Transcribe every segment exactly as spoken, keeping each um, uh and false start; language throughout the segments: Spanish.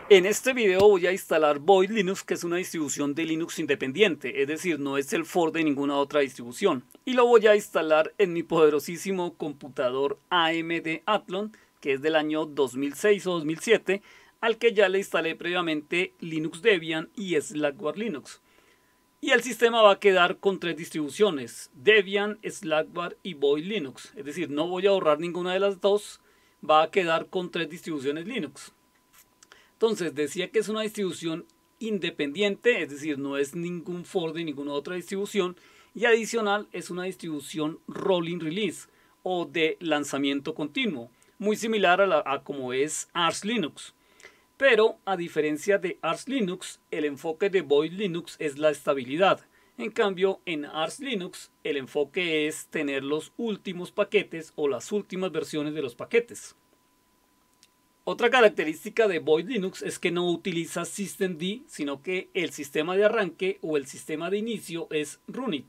En este video voy a instalar Void Linux, que es una distribución de Linux independiente, es decir, no es el fork de ninguna otra distribución. Y lo voy a instalar en mi poderosísimo computador A M D Athlon, que es del año dos mil seis o dos mil siete, al que ya le instalé previamente Linux Debian y Slackware Linux. Y el sistema va a quedar con tres distribuciones, Debian, Slackware y Void Linux. Es decir, no voy a borrar ninguna de las dos, va a quedar con tres distribuciones Linux. Entonces decía que es una distribución independiente, es decir, no es ningún fork de ninguna otra distribución, y adicional es una distribución rolling release o de lanzamiento continuo, muy similar a, la, a como es Arch Linux. Pero a diferencia de Arch Linux, el enfoque de Void Linux es la estabilidad. En cambio, en Arch Linux el enfoque es tener los últimos paquetes o las últimas versiones de los paquetes. Otra característica de Void Linux es que no utiliza systemd, sino que el sistema de arranque o el sistema de inicio es runit.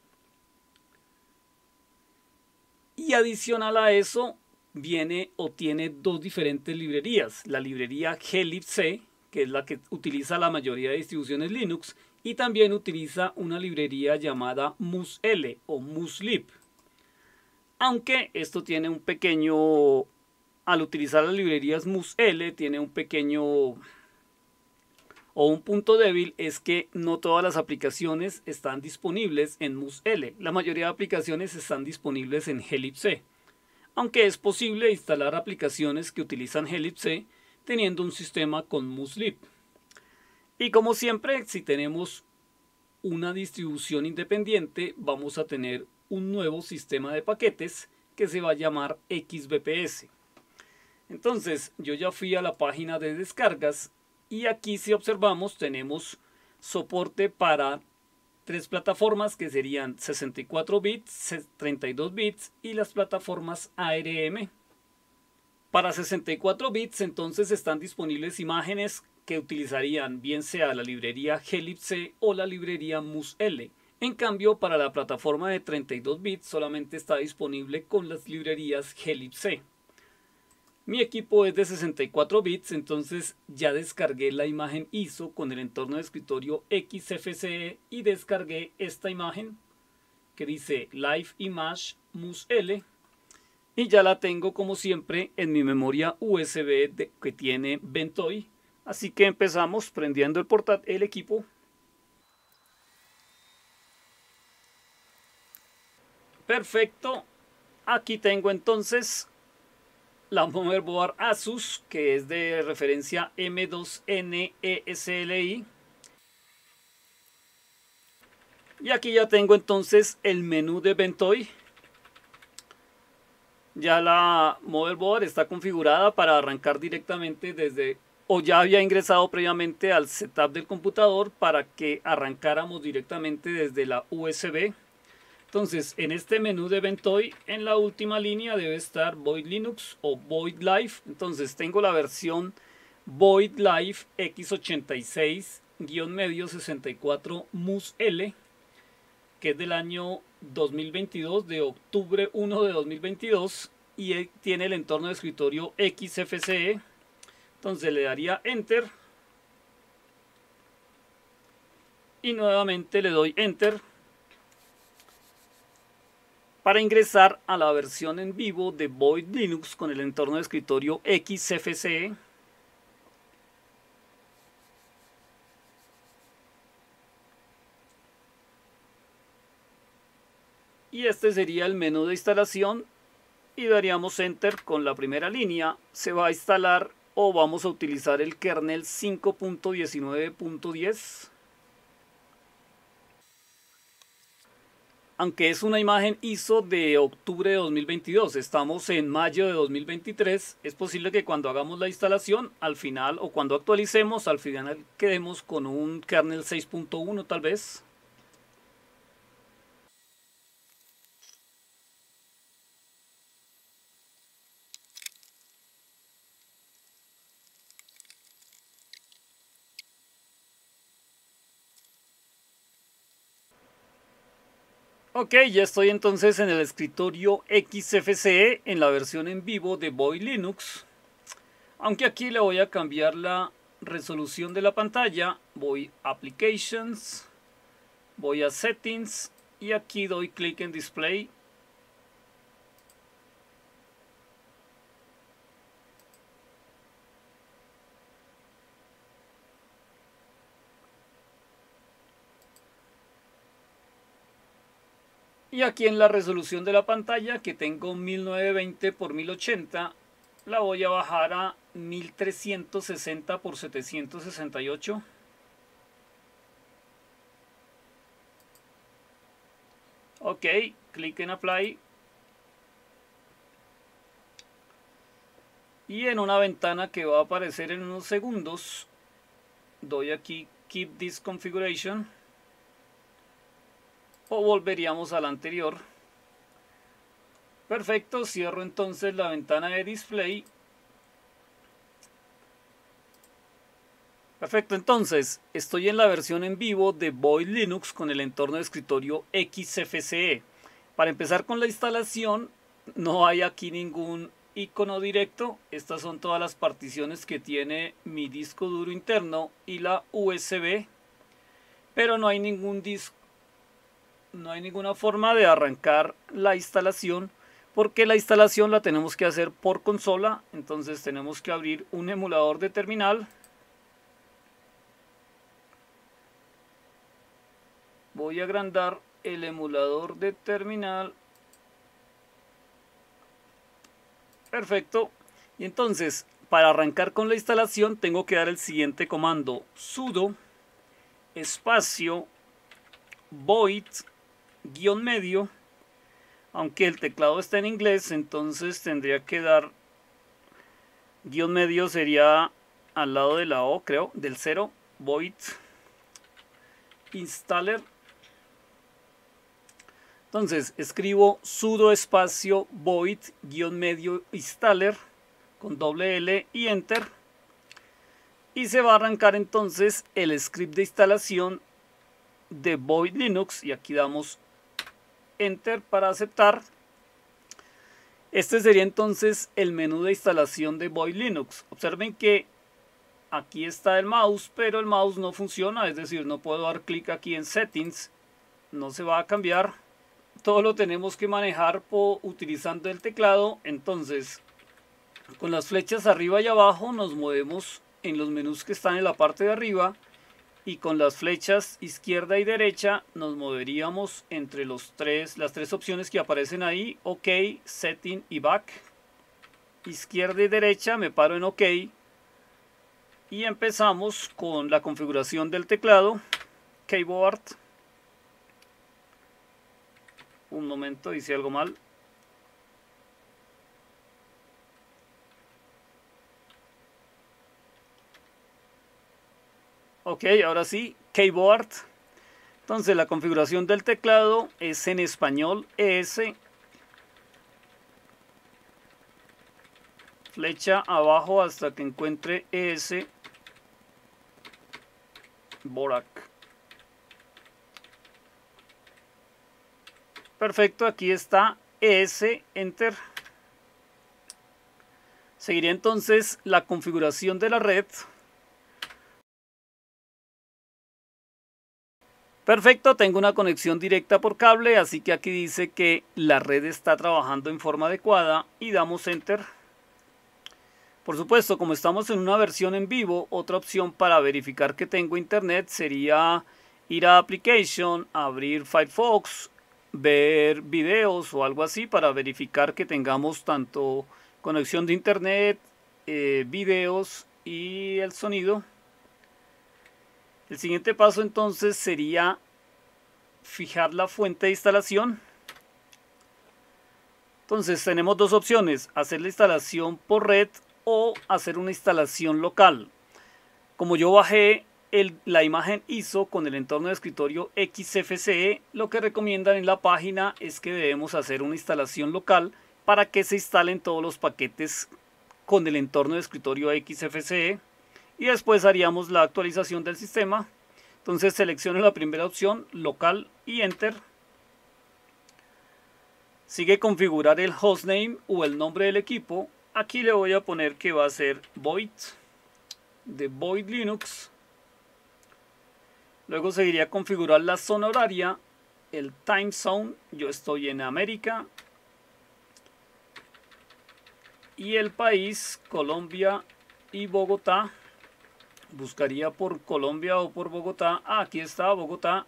Y adicional a eso, viene o tiene dos diferentes librerías. La librería glibc, que es la que utiliza la mayoría de distribuciones Linux, y también utiliza una librería llamada musl o muslib. Aunque esto tiene un pequeño... Al utilizar las librerías musl tiene un pequeño o un punto débil, es que no todas las aplicaciones están disponibles en musl. La mayoría de aplicaciones están disponibles en glibc. Aunque es posible instalar aplicaciones que utilizan glibc teniendo un sistema con muslib. Y como siempre, si tenemos una distribución independiente, vamos a tener un nuevo sistema de paquetes que se va a llamar X B P S. Entonces yo ya fui a la página de descargas y aquí, si observamos, tenemos soporte para tres plataformas que serían sesenta y cuatro bits, treinta y dos bits y las plataformas A R M. Para sesenta y cuatro bits entonces están disponibles imágenes que utilizarían bien sea la librería glibc o la librería musl. En cambio, para la plataforma de treinta y dos bits solamente está disponible con las librerías glibc. Mi equipo es de sesenta y cuatro bits, entonces ya descargué la imagen I S O con el entorno de escritorio X F C E y descargué esta imagen que dice Live Image musl y ya la tengo como siempre en mi memoria U S B de, que tiene Ventoy. Así que empezamos prendiendo el portátil, el equipo. Perfecto, aquí tengo entonces la motherboard Asus, que es de referencia M dos N E S L I. Y aquí ya tengo entonces el menú de Ventoy. Ya la motherboard está configurada para arrancar directamente desde, o ya había ingresado previamente al setup del computador para que arrancáramos directamente desde la U S B. Entonces, en este menú de Ventoy, en la última línea debe estar Void Linux o Void Live. Entonces, tengo la versión Void Live X ochenta y seis medio sesenta y cuatro musl, que es del año dos mil veintidós, de octubre primero de dos mil veintidós, y tiene el entorno de escritorio X F C E. Entonces, le daría Enter. Y nuevamente le doy Enter para ingresar a la versión en vivo de Void Linux con el entorno de escritorio X F C E. Y este sería el menú de instalación y daríamos Enter con la primera línea. Se va a instalar o vamos a utilizar el kernel cinco punto diecinueve punto diez. Aunque es una imagen I S O de octubre de dos mil veintidós, estamos en mayo de dos mil veintitrés, es posible que cuando hagamos la instalación, al final, o cuando actualicemos, al final quedemos con un kernel seis punto uno tal vez. Ok, ya estoy entonces en el escritorio X F C E en la versión en vivo de Void Linux. Aunque aquí le voy a cambiar la resolución de la pantalla, voy a Applications, voy a Settings y aquí doy clic en Display. Y aquí en la resolución de la pantalla, que tengo mil novecientos veinte por mil ochenta, la voy a bajar a mil trescientos sesenta por setecientos sesenta y ocho. Ok, clic en Apply. Y en una ventana que va a aparecer en unos segundos, doy aquí Keep this configuration. O volveríamos a la anterior. Perfecto, cierro entonces la ventana de display. Perfecto, entonces estoy en la versión en vivo de Void Linux con el entorno de escritorio X F C E. Para empezar con la instalación, no hay aquí ningún icono directo. Estas son todas las particiones que tiene mi disco duro interno y la U S B, pero no hay ningún disco. No hay ninguna forma de arrancar la instalación porque la instalación la tenemos que hacer por consola. Entonces tenemos que abrir un emulador de terminal. Voy a agrandar el emulador de terminal. Perfecto. Y entonces para arrancar con la instalación tengo que dar el siguiente comando: sudo espacio void guión medio, aunque el teclado está en inglés, entonces tendría que dar guión medio, sería al lado de la O, creo, del cero, void installer. Entonces escribo sudo espacio void guión medio installer con doble L y enter, y se va a arrancar entonces el script de instalación de Void Linux, y aquí damos enter para aceptar. Este sería entonces el menú de instalación de Void Linux. Observen que aquí está el mouse, pero el mouse no funciona, es decir, no puedo dar clic aquí en Settings, no se va a cambiar. Todo lo tenemos que manejar por, utilizando el teclado. Entonces, con las flechas arriba y abajo nos movemos en los menús que están en la parte de arriba, y con las flechas izquierda y derecha nos moveríamos entre los tres, las tres opciones que aparecen ahí: OK, Setting y Back. Izquierda y derecha me paro en OK y empezamos con la configuración del teclado. Keyboard. Un momento, hice algo mal. Ok, ahora sí, keyboard. Entonces la configuración del teclado es en español E S. Flecha abajo hasta que encuentre E S. Borac. Perfecto, aquí está E S, enter. Seguiría entonces la configuración de la red. Perfecto, tengo una conexión directa por cable, así que aquí dice que la red está trabajando en forma adecuada y damos enter. Por supuesto, como estamos en una versión en vivo, otra opción para verificar que tengo internet sería ir a Application, abrir Firefox, ver videos o algo así para verificar que tengamos tanto conexión de internet, eh, videos y el sonido. El siguiente paso entonces sería fijar la fuente de instalación. Entonces tenemos dos opciones: hacer la instalación por red o hacer una instalación local. Como yo bajé el, la imagen I S O con el entorno de escritorio X F C E, lo que recomiendan en la página es que debemos hacer una instalación local para que se instalen todos los paquetes con el entorno de escritorio X F C E. Y después haríamos la actualización del sistema. Entonces selecciono la primera opción, local, y enter. Sigue configurar el hostname o el nombre del equipo. Aquí le voy a poner que va a ser void de void Linux. Luego seguiría configurar la zona horaria, el time zone, yo estoy en América. Y el país, Colombia y Bogotá. Buscaría por Colombia o por Bogotá. Ah, aquí está Bogotá.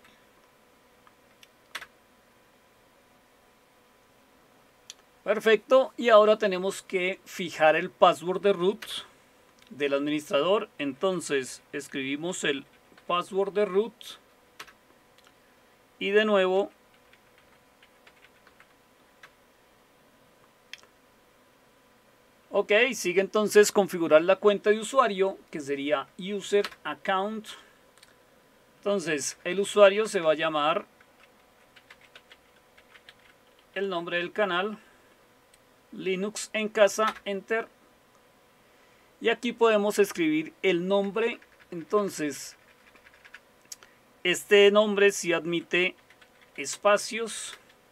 Perfecto. Y ahora tenemos que fijar el password de root del administrador. Entonces escribimos el password de root. Y de nuevo ok, sigue entonces configurar la cuenta de usuario, que sería user account. Entonces el usuario se va a llamar el nombre del canal, Linux en casa, enter. Y aquí podemos escribir el nombre. Entonces este nombre sí admite espacios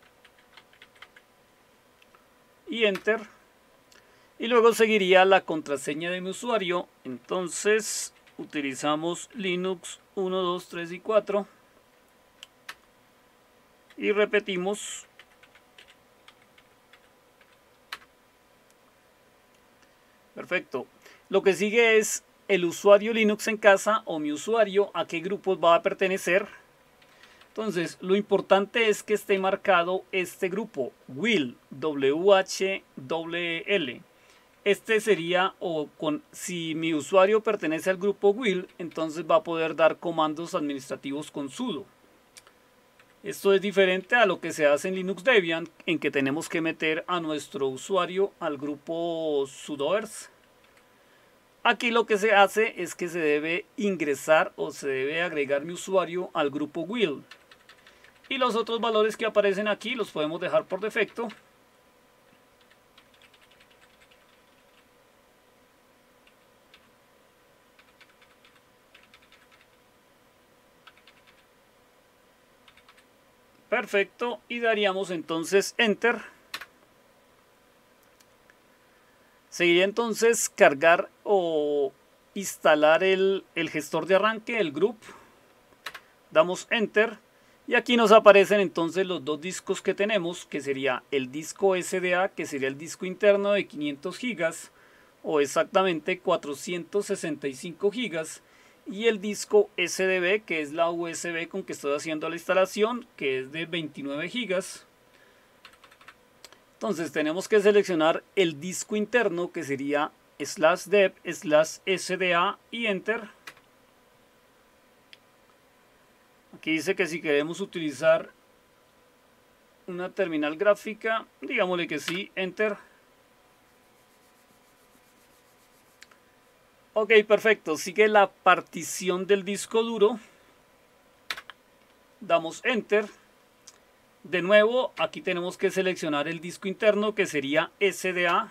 y enter. Y luego seguiría la contraseña de mi usuario. Entonces utilizamos Linux uno, dos, tres y cuatro. Y repetimos. Perfecto. Lo que sigue es el usuario Linux en casa o mi usuario, a qué grupos va a pertenecer. Entonces lo importante es que esté marcado este grupo, will, W H W L. Este sería, o con, si mi usuario pertenece al grupo will, entonces va a poder dar comandos administrativos con sudo. Esto es diferente a lo que se hace en Linux Debian, en que tenemos que meter a nuestro usuario al grupo sudoers. Aquí lo que se hace es que se debe ingresar o se debe agregar mi usuario al grupo will. Y los otros valores que aparecen aquí los podemos dejar por defecto. Perfecto, y daríamos entonces enter. Seguiría entonces cargar o instalar el, el gestor de arranque, el group. Damos enter y aquí nos aparecen entonces los dos discos que tenemos, que sería el disco S D A, que sería el disco interno de quinientos gigas o exactamente cuatrocientos sesenta y cinco gigas. Y el disco S D B, que es la U S B con que estoy haciendo la instalación, que es de veintinueve gigas. Entonces tenemos que seleccionar el disco interno, que sería slash dev slash S D A y enter. Aquí dice que si queremos utilizar una terminal gráfica, digámosle que sí, enter. Ok, perfecto. Sigue la partición del disco duro. Damos enter. De nuevo, aquí tenemos que seleccionar el disco interno, que sería S D A.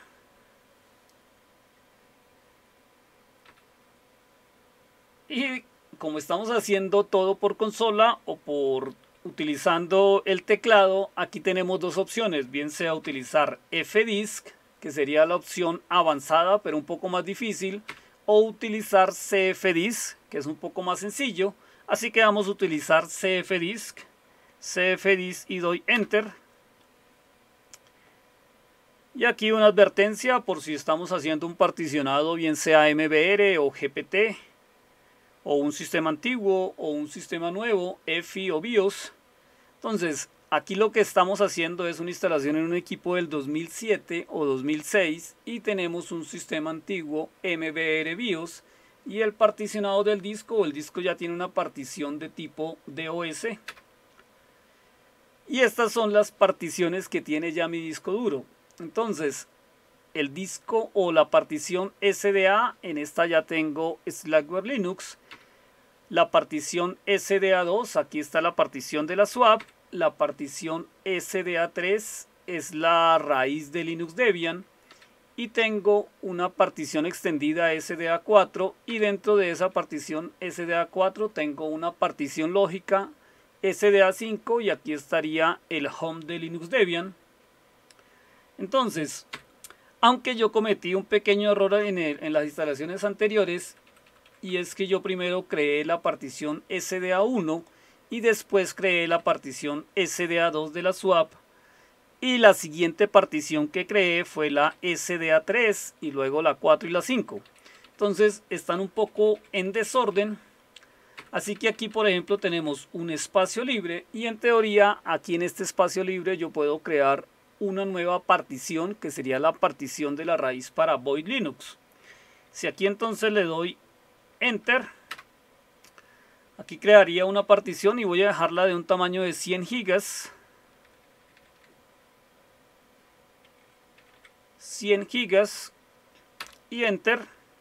Y como estamos haciendo todo por consola o por utilizando el teclado, aquí tenemos dos opciones. Bien sea utilizar Fdisk, que sería la opción avanzada, pero un poco más difícil, o utilizar Cfdisk, que es un poco más sencillo. Así que vamos a utilizar Cfdisk. Cfdisk y doy enter. Y aquí una advertencia por si estamos haciendo un particionado, bien sea M B R o G P T, o un sistema antiguo o un sistema nuevo, E F I o BIOS. Entonces aquí lo que estamos haciendo es una instalación en un equipo del dos mil siete o dos mil seis y tenemos un sistema antiguo M B R BIOS, y el particionado del disco o el disco ya tiene una partición de tipo DOS. Y estas son las particiones que tiene ya mi disco duro. Entonces el disco o la partición S D A, en esta ya tengo Slackware Linux. La partición S D A dos, aquí está la partición de la swap. La partición S D A tres es la raíz de Linux Debian. Y tengo una partición extendida S D A cuatro, y dentro de esa partición S D A cuatro tengo una partición lógica S D A cinco, y aquí estaría el home de Linux Debian. Entonces, Aunque yo cometí un pequeño error en, el, en las instalaciones anteriores, y es que yo primero creé la partición S D A uno y después creé la partición S D A dos de la swap, y la siguiente partición que creé fue la S D A tres y luego la cuatro y la cinco. Entonces están un poco en desorden. Así que aquí, por ejemplo, tenemos un espacio libre y en teoría aquí en este espacio libre yo puedo crear una nueva partición que sería la partición de la raíz para Void Linux. Si aquí entonces le doy Enter, aquí crearía una partición y voy a dejarla de un tamaño de cien gigas. cien gigas y Enter.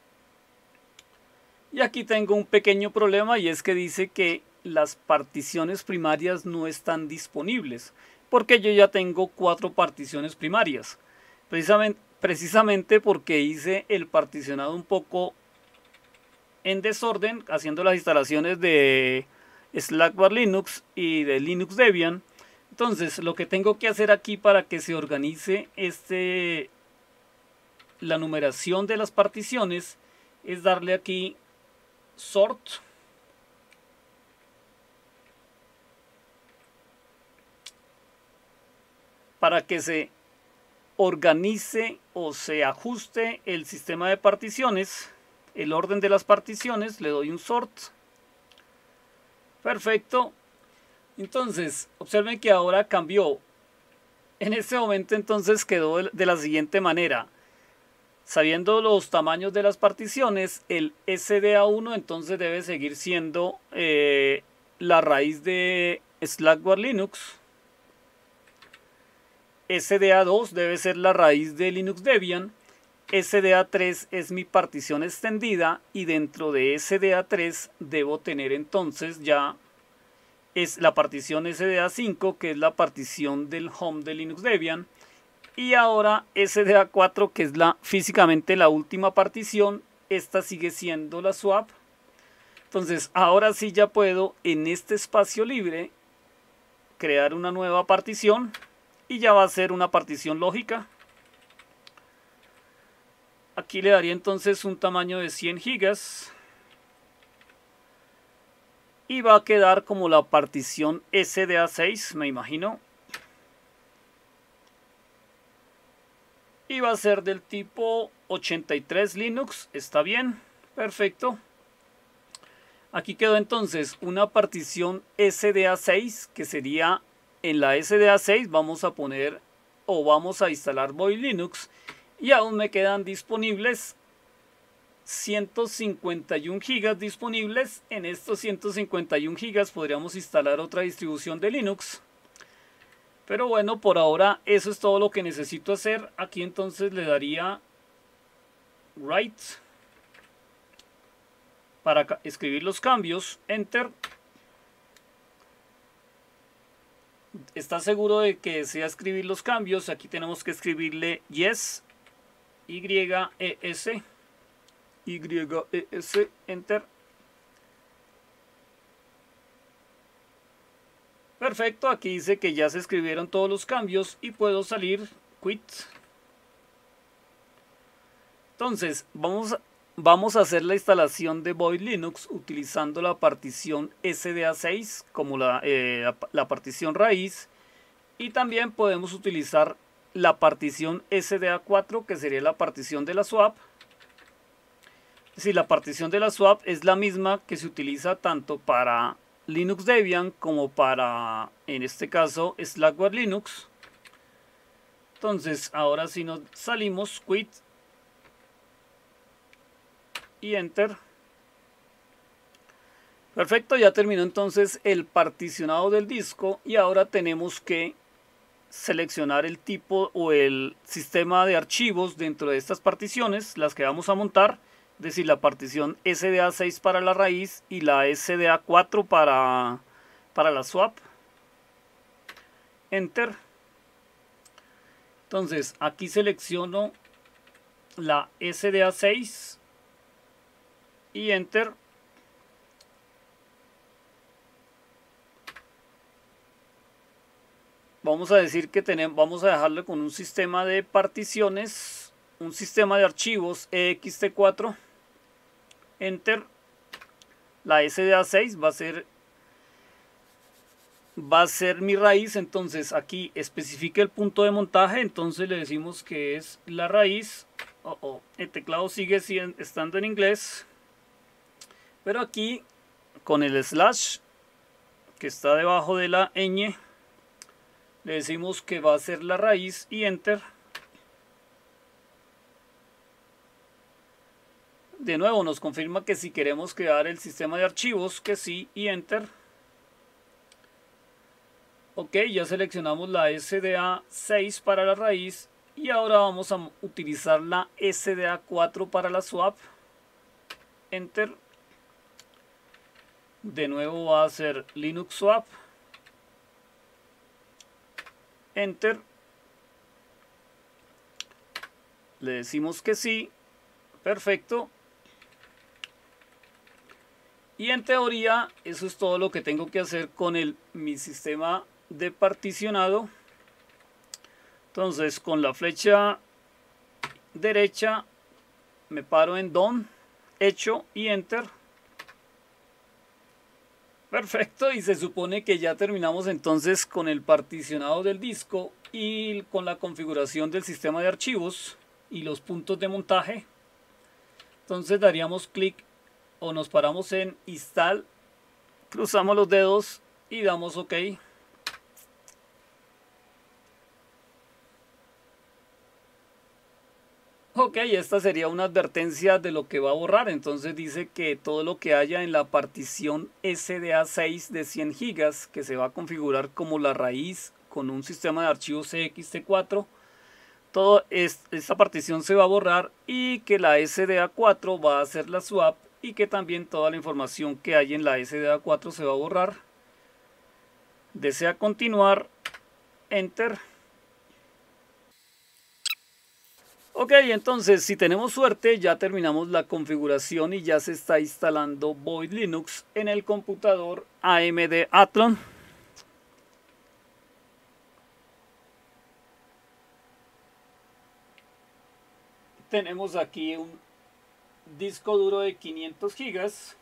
Y aquí tengo un pequeño problema, y es que dice que las particiones primarias no están disponibles, porque yo ya tengo cuatro particiones primarias, precisamente, precisamente porque hice el particionado un poco en desorden, haciendo las instalaciones de Slackware Linux y de Linux Debian. Entonces lo que tengo que hacer aquí para que se organice este, la numeración de las particiones, es darle aquí Sort, para que se organice o se ajuste el sistema de particiones, el orden de las particiones. Le doy un Sort. Perfecto. Entonces observen que ahora cambió. En este momento entonces quedó de la siguiente manera: sabiendo los tamaños de las particiones, el S D A uno entonces debe seguir siendo eh, la raíz de Slackware Linux. S D A dos debe ser la raíz de Linux Debian. S D A tres es mi partición extendida, y dentro de S D A tres debo tener entonces ya es la partición S D A cinco, que es la partición del home de Linux Debian. Y ahora S D A cuatro, que es la físicamente la última partición. Esta sigue siendo la swap. Entonces ahora sí ya puedo en este espacio libre crear una nueva partición, y ya va a ser una partición lógica. Aquí le daría entonces un tamaño de cien gigas y va a quedar como la partición S D A seis, me imagino. Y va a ser del tipo ochenta y tres Linux. Está bien, perfecto. Aquí quedó entonces una partición S D A seis, que sería en la S D A seis vamos a poner o vamos a instalar Void Linux, y aún me quedan disponibles ciento cincuenta y un gigas disponibles. En estos ciento cincuenta y un gigas podríamos instalar otra distribución de Linux. Pero bueno, por ahora eso es todo lo que necesito hacer. Aquí entonces le daría Write para escribir los cambios, Enter. ¿Está seguro de que desea escribir los cambios? Aquí tenemos que escribirle Yes, Y E S, Y E S, Enter. Perfecto, aquí dice que ya se escribieron todos los cambios y puedo salir, Quit. Entonces, vamos a, vamos a hacer la instalación de Void Linux utilizando la partición S D A seis como la, eh, la, la partición raíz, y también podemos utilizar la partición S D A cuatro, que sería la partición de la swap. Es decir, la partición de la swap es la misma que se utiliza tanto para Linux Debian como para, en este caso, Slackware Linux. Entonces ahora sí nos salimos, Quit y Enter. Perfecto, ya terminó entonces el particionado del disco, y ahora tenemos que seleccionar el tipo o el sistema de archivos dentro de estas particiones, las que vamos a montar. Es decir, la partición S D A seis para la raíz y la S D A cuatro para, para la swap. Enter. Entonces aquí selecciono la S D A seis y Enter. Vamos a decir que tenemos, vamos a dejarlo con un sistema de particiones, un sistema de archivos E X T cuatro, enter, la S D A seis va a ser va a ser mi raíz. Entonces aquí especifique el punto de montaje, entonces le decimos que es la raíz. Oh, oh, el teclado sigue estando en inglés, pero aquí con el slash que está debajo de la ñ le decimos que va a ser la raíz y enter. De nuevo nos confirma que si queremos crear el sistema de archivos, que sí, y enter. Ok, ya seleccionamos la S D A seis para la raíz y ahora vamos a utilizar la S D A cuatro para la swap. Enter. De nuevo va a ser Linux swap. Enter. Le decimos que sí. Perfecto. Y en teoría eso es todo lo que tengo que hacer con el, mi sistema de particionado. Entonces con la flecha derecha me paro en Done, hecho, y Enter. Perfecto, y se supone que ya terminamos entonces con el particionado del disco y con la configuración del sistema de archivos y los puntos de montaje. Entonces daríamos clic o nos paramos en Install, cruzamos los dedos y damos OK. Ok, esta sería una advertencia de lo que va a borrar. Entonces dice que todo lo que haya en la partición S D A seis de cien gigas, que se va a configurar como la raíz con un sistema de archivos E X T cuatro, toda esta partición se va a borrar, y que la S D A cuatro va a hacer la swap, y que también toda la información que hay en la S D A cuatro se va a borrar. Desea continuar, Enter. Ok, entonces si tenemos suerte ya terminamos la configuración y ya se está instalando Void Linux en el computador A M D Athlon. Tenemos aquí un disco duro de quinientos gigas.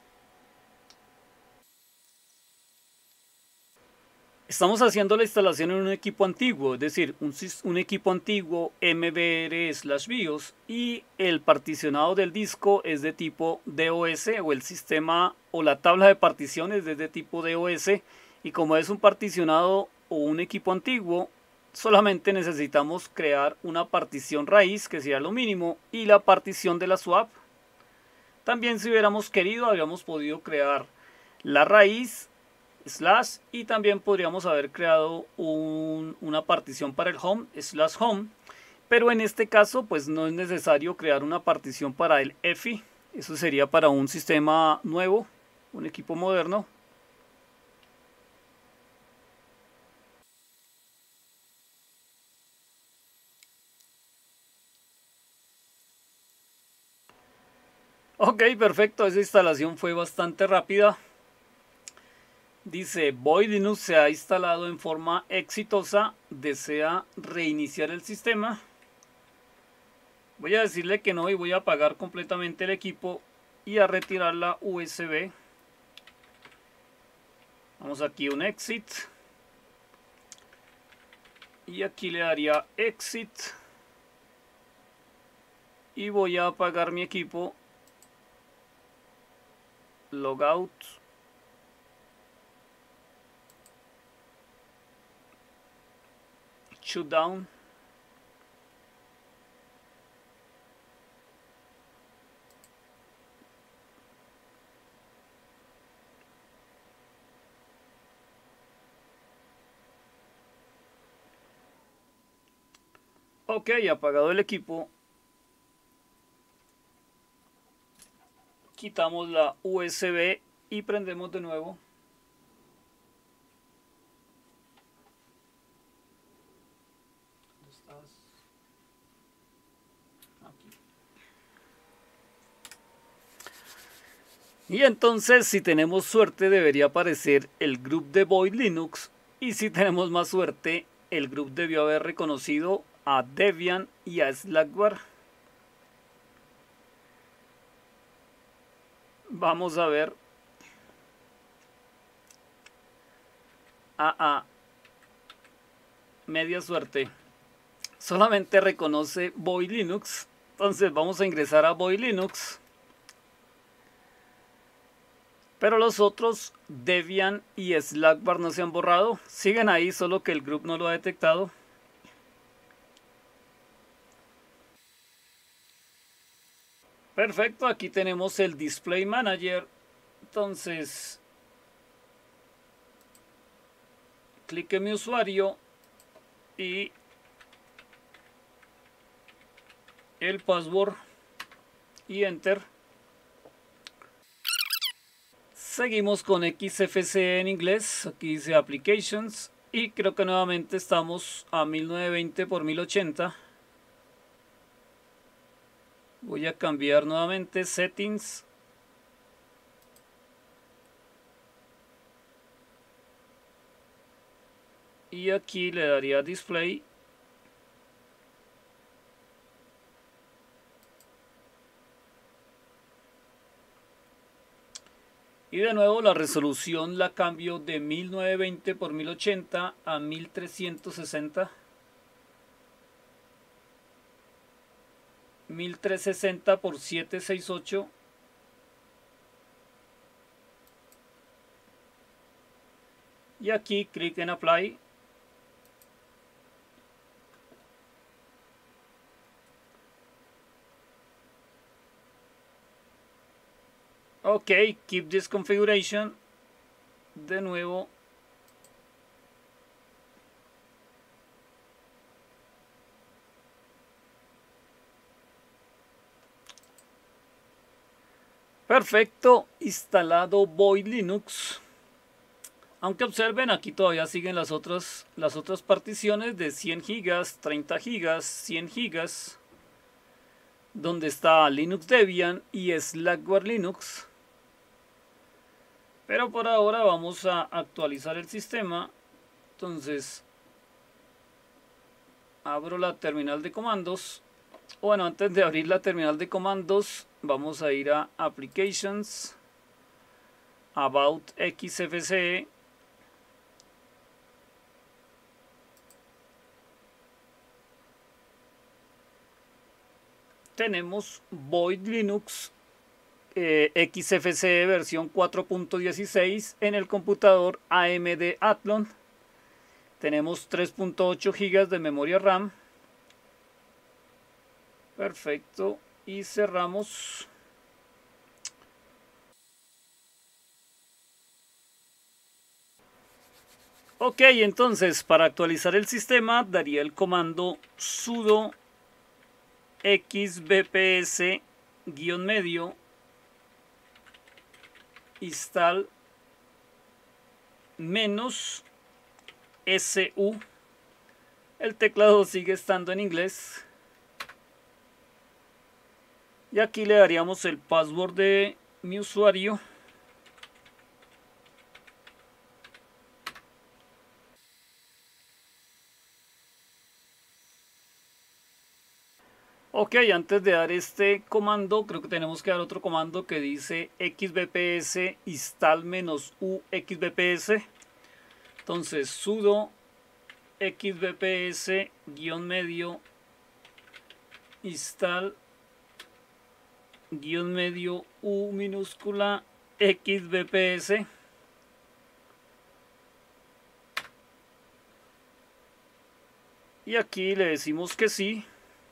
Estamos haciendo la instalación en un equipo antiguo, es decir, un, un equipo antiguo M B R slash BIOS, y el particionado del disco es de tipo DOS, o el sistema o la tabla de particiones es de tipo DOS, y como es un particionado o un equipo antiguo, solamente necesitamos crear una partición raíz, que sería lo mínimo, y la partición de la swap. También si hubiéramos querido habríamos podido crear la raíz slash, y también podríamos haber creado un, una partición para el home slash home, pero en este caso pues no es necesario crear una partición para el E F I. Eso sería para un sistema nuevo, un equipo moderno. Ok, perfecto, esa instalación fue bastante rápida. Dice, Void Linux se ha instalado en forma exitosa, desea reiniciar el sistema. Voy a decirle que no y voy a apagar completamente el equipo y a retirar la U S B. Vamos aquí un exit. Y aquí le daría exit. Y voy a apagar mi equipo. Logout. Shutdown. Ok, apagado el equipo. Quitamos la U S B y prendemos de nuevo. Y entonces, si tenemos suerte, debería aparecer el group de Void Linux, y si tenemos más suerte, el group debió haber reconocido a Debian y a Slackware. Vamos a ver. Ah, ah. Media suerte. Solamente reconoce Boy Linux. Entonces vamos a ingresar a Boy Linux. Pero los otros, Debian y Slackware, no se han borrado. Siguen ahí, solo que el grupo no lo ha detectado. Perfecto, aquí tenemos el Display Manager. Entonces, clic en mi usuario y el password y Enter. Seguimos con X F C E en inglés. Aquí dice Applications. Y creo que nuevamente estamos a mil novecientos veinte por mil ochenta. Voy a cambiar nuevamente Settings. Y aquí le daría Display. Y de nuevo la resolución la cambio de mil novecientos veinte por mil ochenta a mil trescientos sesenta. mil trescientos sesenta por setecientos sesenta y ocho. Y aquí clic en Apply. Ok, keep this configuration. De nuevo. Perfecto, instalado Boy Linux. Aunque observen, aquí todavía siguen las otras, las otras particiones de cien gigas, treinta gigas, cien gigas, donde está Linux Debian y Slackware Linux. Pero por ahora vamos a actualizar el sistema. Entonces, abro la terminal de comandos. Bueno, antes de abrir la terminal de comandos, vamos a ir a Applications, About X F C E. Tenemos Void Linux eh, X F C E versión cuatro punto dieciséis en el computador A M D Athlon. Tenemos tres punto ocho gigas de memoria RAM. Perfecto. Y cerramos. Ok, entonces para actualizar el sistema daría el comando sudo xbps guión medio install menos su. El teclado sigue estando en inglés. Y aquí le daríamos el password de mi usuario. Ok, antes de dar este comando, creo que tenemos que dar otro comando que dice xbps install menos u xbps. Entonces sudo xbps guión medio install guión medio u minúscula xbps. Y aquí le decimos que sí.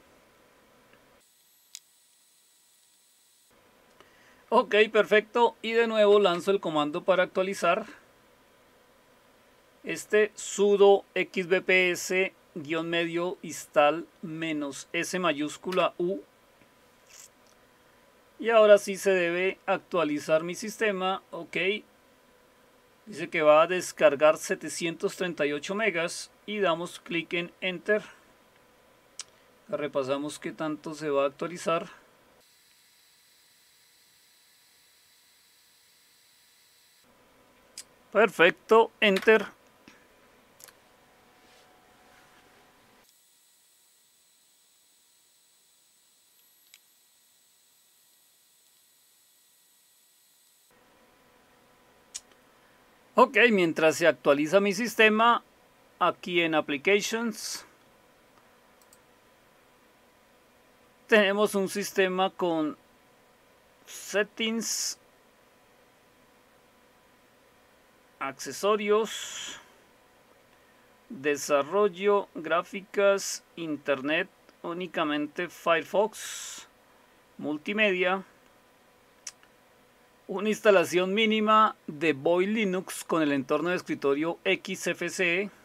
Ok, perfecto. Y de nuevo lanzo el comando para actualizar. Este sudo xbps guión medio install menos s mayúscula u. Y ahora sí se debe actualizar mi sistema. Ok. Dice que va a descargar setecientos treinta y ocho megas. Y damos clic en Enter. Repasamos qué tanto se va a actualizar. Perfecto, Enter. Ok, mientras se actualiza mi sistema, aquí en Applications tenemos un sistema con Settings, Accesorios, Desarrollo, Gráficas, Internet, únicamente Firefox, Multimedia, una instalación mínima de Boy Linux con el entorno de escritorio X F C E,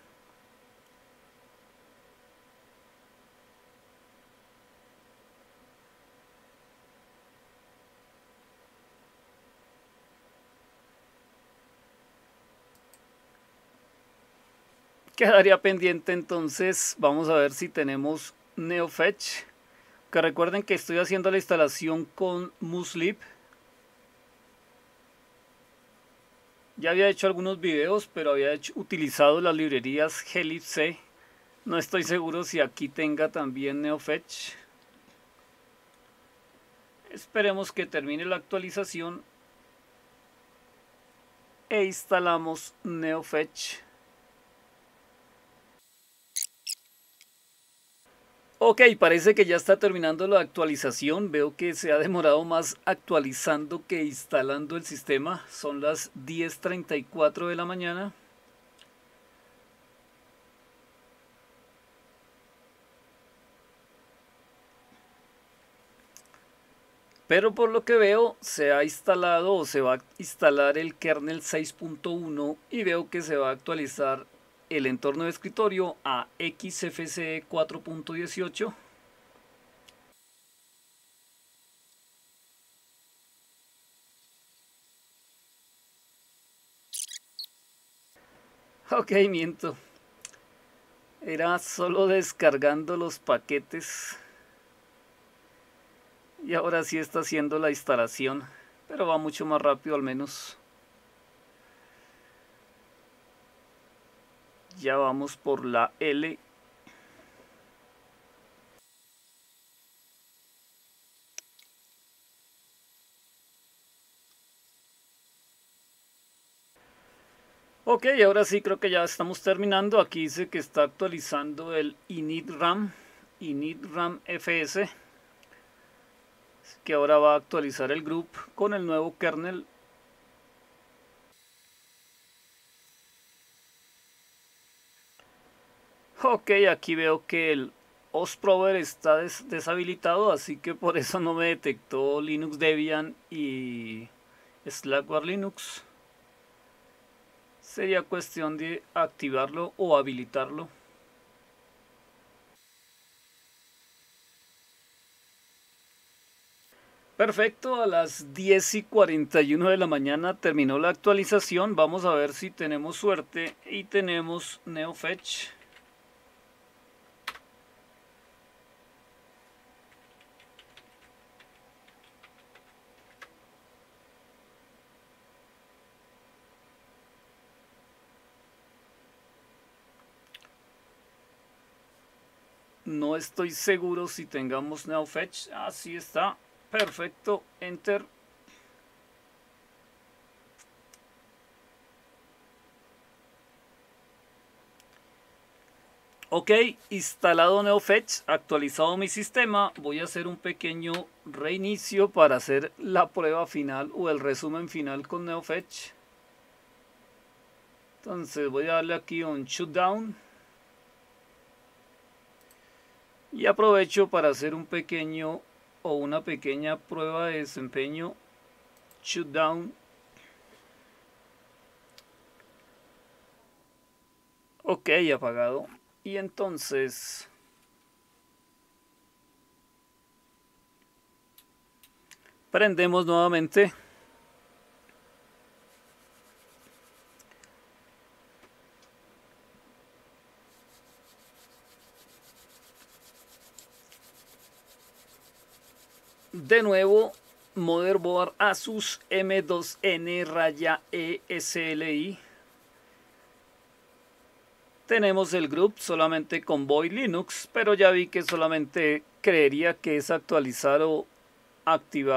quedaría pendiente entonces. Vamos a ver si tenemos NeoFetch, que recuerden que estoy haciendo la instalación con Muslib. Ya había hecho algunos videos, pero había hecho, utilizado las librerías glibc. No estoy seguro si aquí tenga también NeoFetch. Esperemos que termine la actualización e instalamos NeoFetch. Ok, parece que ya está terminando la actualización. Veo que se ha demorado más actualizando que instalando el sistema. Son las diez treinta y cuatro de la mañana. Pero por lo que veo se ha instalado o se va a instalar el kernel seis punto uno y veo que se va a actualizar el entorno de escritorio a X F C E cuatro punto dieciocho. Ok, miento. Era solo descargando los paquetes. Y ahora sí está haciendo la instalación. Pero va mucho más rápido al menos. Ya vamos por la L. Ok, ahora sí creo que ya estamos terminando. Aquí dice que está actualizando el initram, initram F S, que ahora va a actualizar el group con el nuevo kernel. Ok, aquí veo que el Ostprover está des deshabilitado, así que por eso no me detectó Linux Debian y Slackware Linux. Sería cuestión de activarlo o habilitarlo. Perfecto, a las diez y cuarenta y uno de la mañana terminó la actualización. Vamos a ver si tenemos suerte y tenemos NeoFetch. No estoy seguro si tengamos NeoFetch. Así está. Perfecto. Enter. Ok, instalado NeoFetch, actualizado mi sistema. Voy a hacer un pequeño reinicio para hacer la prueba final o el resumen final con NeoFetch. Entonces voy a darle aquí un shutdown. Y aprovecho para hacer un pequeño o una pequeña prueba de desempeño. Shutdown. Ok, apagado. Y entonces prendemos nuevamente. De nuevo, motherboard Asus M dos N E S L I. Tenemos el group solamente con Boy Linux, pero ya vi que solamente creería que es actualizar o activar el,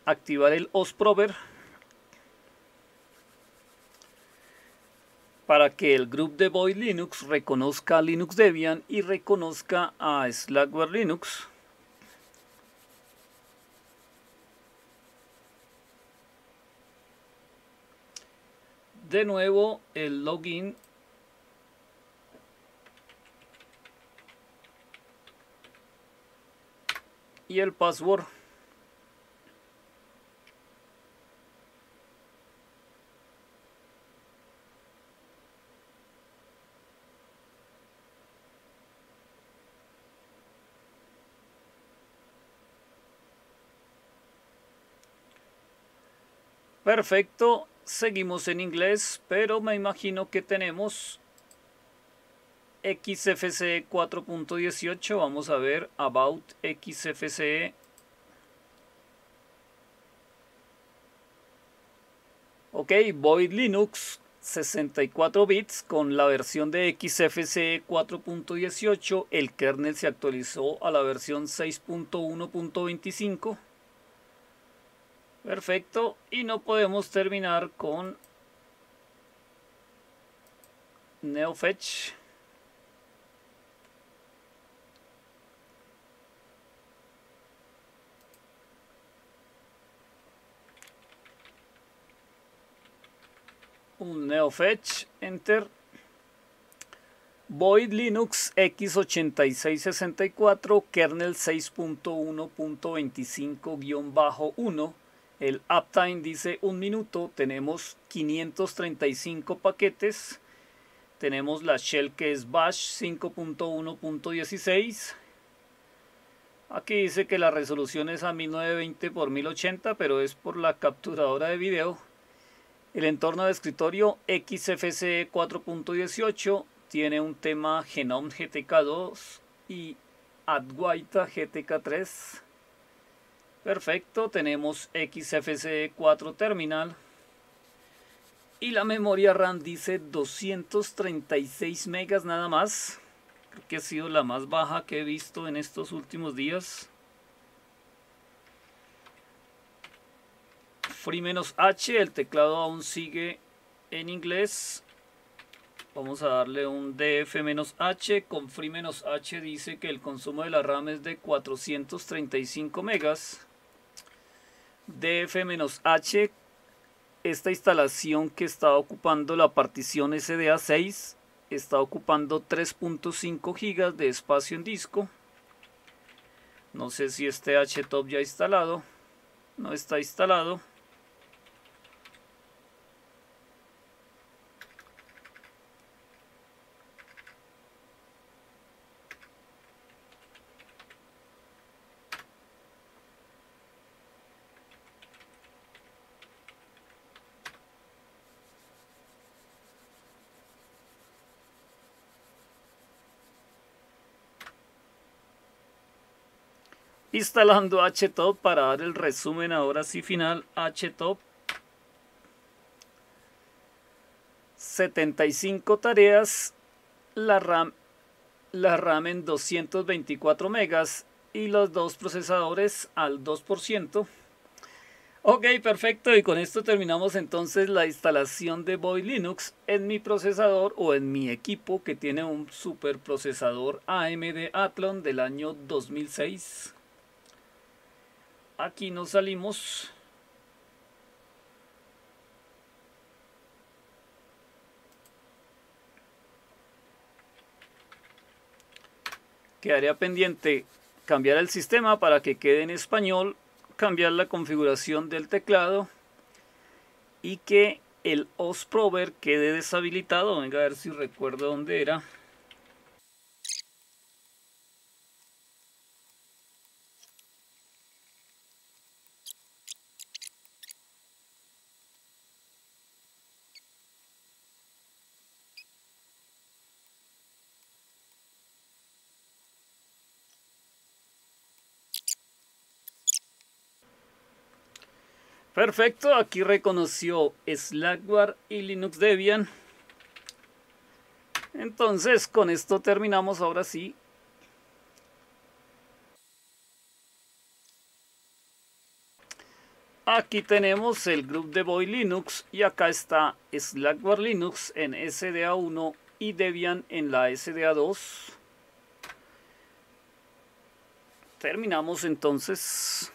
activar el OSProver para que el grupo de Void Linux reconozca a Linux Debian y reconozca a Slackware Linux. De nuevo el login y el password. Perfecto, seguimos en inglés, pero me imagino que tenemos X F C E cuatro punto dieciocho. Vamos a ver About X F C E. Ok, Void Linux sesenta y cuatro bits con la versión de X F C E cuatro punto dieciocho. El kernel se actualizó a la versión seis punto uno punto veinticinco. Perfecto, y no podemos terminar con NeoFetch. Un NeoFetch, Enter. Void Linux X ochenta y seis sesenta y cuatro, kernel seis punto uno punto veinticinco guión bajo uno. El uptime dice un minuto. Tenemos quinientos treinta y cinco paquetes. Tenemos la shell que es bash cinco punto uno punto dieciséis. Aquí dice que la resolución es a mil novecientos veinte por mil ochenta, pero es por la capturadora de video. El entorno de escritorio X F C E cuatro punto dieciocho tiene un tema Genome G T K dos y Adwaita G T K tres. Perfecto, tenemos X F C E cuatro terminal. Y la memoria RAM dice doscientos treinta y seis megas nada más. Creo que ha sido la más baja que he visto en estos últimos días. Free-H, el teclado aún sigue en inglés. Vamos a darle un D F-H. Con Free-H dice que el consumo de la RAM es de cuatrocientos treinta y cinco megas. D F-H, esta instalación que está ocupando la partición S D A seis está ocupando tres punto cinco gigas de espacio en disco. No sé si este htop ya instalado. No está instalado. Instalando htop para dar el resumen ahora sí final. Htop, setenta y cinco tareas, la RAM, la RAM en doscientos veinticuatro megas y los dos procesadores al dos por ciento. Ok, perfecto, y con esto terminamos entonces la instalación de Void Linux en mi procesador o en mi equipo que tiene un super procesador A M D Athlon del año dos mil seis. Aquí nos salimos. Quedaría pendiente cambiar el sistema para que quede en español, cambiar la configuración del teclado y que el OSProver quede deshabilitado. Venga a ver si recuerdo dónde era. Perfecto, aquí reconoció Slackware y Linux Debian. Entonces con esto terminamos ahora sí. Aquí tenemos el Group Devoy Linux y acá está Slackware Linux en S D A uno y Debian en la S D A dos. Terminamos entonces.